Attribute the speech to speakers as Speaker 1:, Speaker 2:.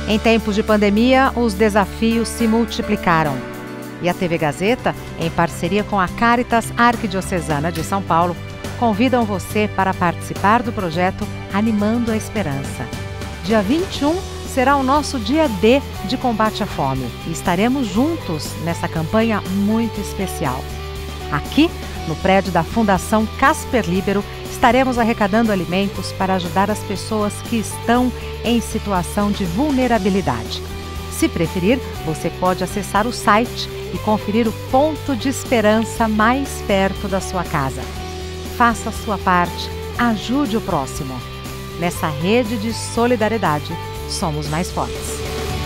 Speaker 1: Em tempos de pandemia, os desafios se multiplicaram. E a TV Gazeta, em parceria com a Caritas Arquidiocesana de São Paulo, convidam você para participar do projeto Animando a Esperança. Dia 21 será o nosso dia D de combate à fome e estaremos juntos nessa campanha muito especial. Aqui, no prédio da Fundação Casper Líbero, estaremos arrecadando alimentos para ajudar as pessoas que estão em situação de vulnerabilidade. Se preferir, você pode acessar o site e conferir o ponto de esperança mais perto da sua casa. Faça a sua parte, ajude o próximo. Nessa rede de solidariedade, somos mais fortes.